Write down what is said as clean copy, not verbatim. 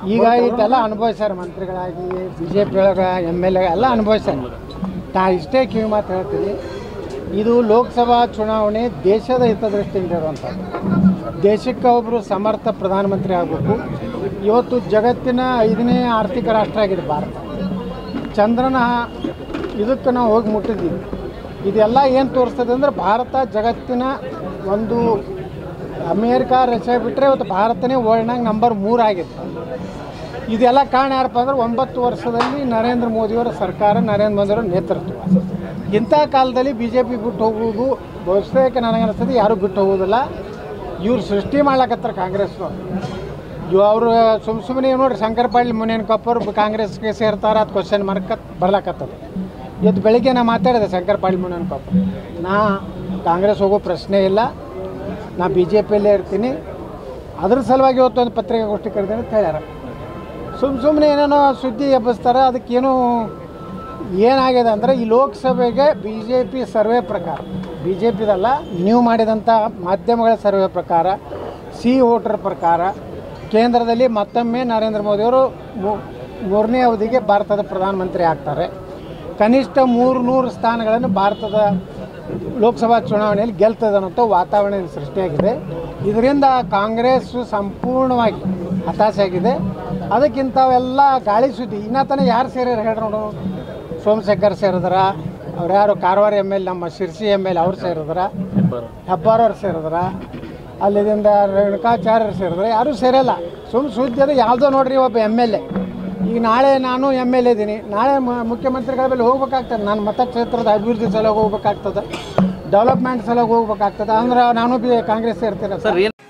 ಈಗ ಇದೆಲ್ಲ ಅನುಭವಿಸ್ಯಾರ ಮಂತ್ರಿಗಳಾಗಿ BJP ಒಳಗೆ MLA ಎಲ್ಲ ಅನುಭವಿಸ್ಯಾರ. ನಾ ಇಷ್ಟೇ ಕಿವಿ ಮಾತು ಹೇಳ್ತೀನಿ, ಇದು ಲೋಕಸಭಾ ಚುನಾವಣೆ ದೇಶದ ಹಿತದೃಷ್ಟಿಯಿಂದ ಇರುವಂಥದ್ದು. ದೇಶಕ್ಕೆ ಒಬ್ಬರು ಸಮರ್ಥ ಪ್ರಧಾನಮಂತ್ರಿ ಆಗಬೇಕು. ಇವತ್ತು ಜಗತ್ತಿನ 5ನೇ ಆರ್ಥಿಕ ರಾಷ್ಟ್ರ ಆಗಿದೆ ಭಾರತ. ಚಂದ್ರನ ಇದಕ್ಕೆ ನಾವು ಹೋಗಿ ಮುಟ್ಟಿದ್ದೀವಿ. ಇದೆಲ್ಲ ಏನು ತೋರಿಸ್ತದೆ ಅಂದರೆ ಭಾರತ ಜಗತ್ತಿನ ಒಂದು ಅಮೇರಿಕಾ ರಷ್ಯಾ ಬಿಟ್ಟರೆ ಇವತ್ತು ಭಾರತನೇ ವರ್ಲ್ಡ್ನಾಗ ನಂಬರ್ 3 ಆಗಿದೆ. ಇದೆಲ್ಲ ಕಾರಣ ಯಾರಪ್ಪ ಅಂದ್ರೆ 9 ವರ್ಷದಲ್ಲಿ ನರೇಂದ್ರ ಮೋದಿಯವರ ಸರ್ಕಾರ, ನರೇಂದ್ರ ಮೋದಿಯವರ ನೇತೃತ್ವ. ಇಂಥ ಕಾಲದಲ್ಲಿ BJP ಬಿಟ್ಟು ಹೋಗುವುದು ಬಹುತೇಕ ನನಗನ್ನಿಸ್ತದೆ ಯಾರೂ ಬಿಟ್ಟು ಹೋಗೋದಿಲ್ಲ. ಇವ್ರು ಸೃಷ್ಟಿ ಮಾಡ್ಲಕತ್ತಾರೆ ಕಾಂಗ್ರೆಸ್ನವ್ರು. ಅವರು ಸುಮ್ಮನೆ ನೋಡಿರಿ, ಶಂಕರ ಪಾಟೀಲ್ ಮುನೇನಕೊಪ್ಪರು ಕಾಂಗ್ರೆಸ್ಗೆ ಸೇರ್ತಾರೆ ಅದು ಕ್ವಶನ್ ಮಾರ್ಕ್ ಬರ್ಲಾಕತ್ತದ. ಇವತ್ತು ಬೆಳಿಗ್ಗೆ ನಾ ಮಾತಾಡಿದೆ ಶಂಕರ ಪಾಟೀಲ್ ಮುನೇನಕೊಪ್ಪ, ನಾ ಕಾಂಗ್ರೆಸ್ ಹೋಗೋ ಪ್ರಶ್ನೆ ಇಲ್ಲ, ನಾ BJPಯಲ್ಲೇ ಇರ್ತೀನಿ, ಅದ್ರ ಸಲುವಾಗಿ ಇವತ್ತು ಒಂದು ಪತ್ರಿಕಾಗೋಷ್ಠಿ ಕರೆದೇನೆ ಅಂತ ಹೇಳ್ಯಾರ. ಸುಮ್ಮನೆ ಏನೇನೋ ಸುದ್ದಿ ಎಬ್ಬಿಸ್ತಾರೆ. ಅದಕ್ಕೇನು ಏನಾಗಿದೆ ಅಂದರೆ ಈ ಲೋಕಸಭೆಗೆ BJP ಸರ್ವೆ ಪ್ರಕಾರ, BJPದಲ್ಲ ನೀವು ಮಾಡಿದಂಥ ಮಾಧ್ಯಮಗಳ ಸರ್ವೆ ಪ್ರಕಾರ, ವೋಟರ್ ಪ್ರಕಾರ ಕೇಂದ್ರದಲ್ಲಿ ಮತ್ತೊಮ್ಮೆ ನರೇಂದ್ರ ಮೋದಿಯವರು 3ನೇ ಅವಧಿಗೆ ಭಾರತದ ಪ್ರಧಾನಮಂತ್ರಿ ಆಗ್ತಾರೆ. ಕನಿಷ್ಠ 300 ಸ್ಥಾನಗಳನ್ನು ಭಾರತದ ಲೋಕಸಭಾ ಚುನಾವಣೆಯಲ್ಲಿ ಗೆಲ್ತದೆ ಅನ್ನೋ ವಾತಾವರಣ ಸೃಷ್ಟಿಯಾಗಿದೆ. ಇದರಿಂದ ಕಾಂಗ್ರೆಸ್ ಸಂಪೂರ್ಣವಾಗಿ ಹತಾಶೆಯಾಗಿದೆ. ಅದಕ್ಕಿಂತವೆಲ್ಲ ಗಾಳಿ ಸುದ್ದಿ. ಇನ್ನತನ ಯಾರು ಸೇರ್ಯಾರ ಹೇಳ್ರಿ ನೋಡು. ಸೋಮಶೇಖರ್ ಸೇರಿದ್ರ, ಅವ್ರು ಯಾರು ಕಾರವಾರ MLA ನಮ್ಮ ಶಿರ್ಸಿ MLA ಅವ್ರು ಸೇರಿದ್ರ, ಹೆಬ್ಬಾರವ್ರು ಸೇರಿದ್ರ, ಅಲ್ಲಿಂದ ರೇಣುಕಾಚಾರ್ಯರು ಸೇರಿದ್ರೆ ಯಾರೂ ಸೇರಲ್ಲ. ಸುದ್ದಿ ಅದು ಯಾವುದೋ ನೋಡ್ರಿ ಒಬ್ಬ MLA. ಈಗ ನಾಳೆ ನಾನು MLA ಇದ್ದೀನಿ, ನಾಳೆ ಮುಖ್ಯಮಂತ್ರಿಗಳ ಮೇಲೆ ಹೋಗ್ಬೇಕಾಗ್ತದೆ. ನಾನು ಮತಕ್ಷೇತ್ರದ ಅಭಿವೃದ್ಧಿ ಸಲುವಾಗಿ ಹೋಗ್ಬೇಕಾಗ್ತದೆ, ಡೆವಲಪ್ಮೆಂಟ್ ಸಲುವಾಗಿ ಹೋಗ್ಬೇಕಾಗ್ತದೆ. ಅಂದ್ರೆ ನಾನು ಕಾಂಗ್ರೆಸ್ ಸೇರ್ತೀನಿ ಸರ್.